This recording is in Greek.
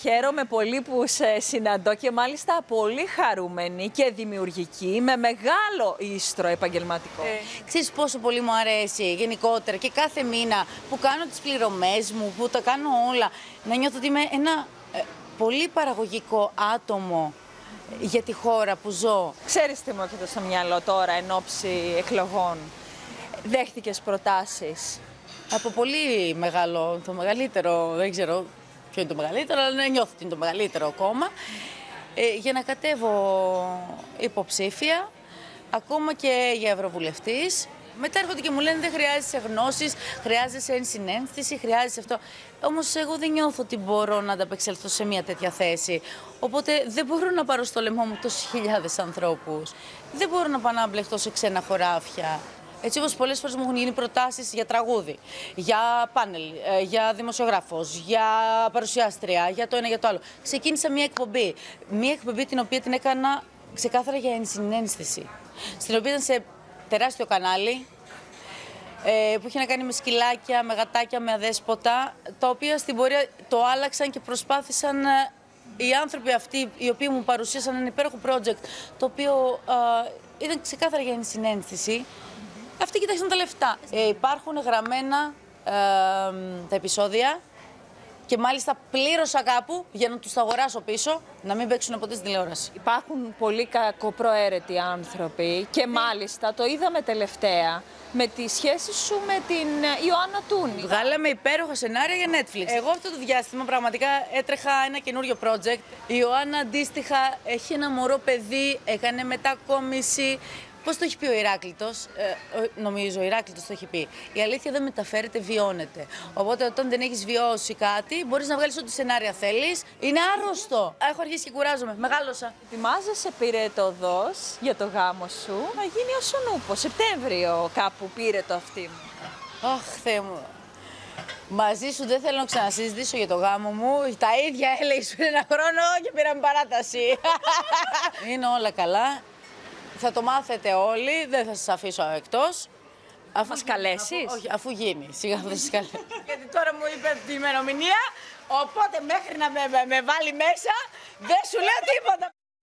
Χαίρομαι πολύ που σε συναντώ και μάλιστα πολύ χαρούμενη και δημιουργική, με μεγάλο ίστρο επαγγελματικό. Ξέρεις πόσο πολύ μου αρέσει γενικότερα και κάθε μήνα που κάνω τις πληρωμές μου, που τα κάνω όλα, να νιώθω ότι είμαι ένα πολύ παραγωγικό άτομο για τη χώρα που ζω. Ξέρεις τι μου έρχεται στο μυαλό τώρα εν ώψη εκλογών? Δέχτηκες προτάσεις? Από πολύ μεγάλο, το μεγαλύτερο, δεν ξέρω ποιο είναι το μεγαλύτερο, αλλά νιώθω ότι είναι το μεγαλύτερο κόμμα, για να κατέβω υποψήφια, ακόμα και για ευρωβουλευτής. Μετά έρχονται και μου λένε δεν χρειάζεσαι γνώσεις, χρειάζεσαι ενσυναίσθηση, χρειάζεσαι αυτό. Όμως εγώ δεν νιώθω ότι μπορώ να ανταπεξέλθω σε μια τέτοια θέση. Οπότε δεν μπορώ να πάρω στο λαιμό μου τόσους χιλιάδες ανθρώπους. Δεν μπορώ να πάω να μπλεχτώ σε ξένα χωράφια. Έτσι όπως πολλές φορές μου έχουν γίνει προτάσεις για τραγούδι, για πάνελ, για δημοσιογράφος, για παρουσιάστρια, για το ένα για το άλλο. Ξεκίνησα μια εκπομπή. Μια εκπομπή την οποία την έκανα ξεκάθαρα για ενσυναίσθηση. Στην οποία ήταν σε τεράστιο κανάλι, που είχε να κάνει με σκυλάκια, με γατάκια, με αδέσποτα, τα οποία στην πορεία το άλλαξαν και προσπάθησαν οι άνθρωποι αυτοί, οι οποίοι μου παρουσίασαν ένα υπέροχο project, το οποίο ήταν ξεκάθαρα για ενσυναίσθηση. Αυτοί κοιτάξαν τα λεφτά. Υπάρχουν γραμμένα τα επεισόδια και μάλιστα πλήρωσα κάπου για να τους τα αγοράσω πίσω, να μην παίξουν ποτέ στην τηλεόραση. Υπάρχουν πολύ κακοπροαίρετοι άνθρωποι και μάλιστα το είδαμε τελευταία με τη σχέση σου με την Ιωάννα Τούνη. Βγάλαμε υπέροχα σενάρια για Netflix. Εγώ αυτό το διάστημα πραγματικά έτρεχα ένα καινούριο project. Η Ιωάννα αντίστοιχα έχει ένα μωρό παιδί, έκανε μετακόμιση. Πώς το έχει πει ο Ηράκλειτος, νομίζω ο Ηράκλειτος το έχει πει. Η αλήθεια δεν μεταφέρεται, βιώνεται. Οπότε όταν δεν έχεις βιώσει κάτι, μπορείς να βγάλεις ό,τι σενάρια θέλεις. Είναι άρρωστο. Έχω αρχίσει και κουράζομαι. Μεγάλωσα. Ετοιμάζεσαι πυρετοδός για το γάμο σου. Θα γίνει ο Σονούπο, Σεπτέμβριο κάπου πύρετο αυτή μου. Αχ, Θεέ μου. Μαζί σου δεν θέλω να ξανασυζητήσω για το γάμο μου. Τα ίδια έλεγες πριν ένα χρόνο και πήραμε παράταση. Είναι όλα καλά. Θα το μάθετε όλοι, δεν θα σας αφήσω εκτός. Αφού μας καλέσεις? Όχι, αφού γίνει. Σιγά θα σας καλέσω. Γιατί τώρα μου είπε την ημερομηνία, οπότε μέχρι να με βάλει μέσα δεν σου λέω τίποτα.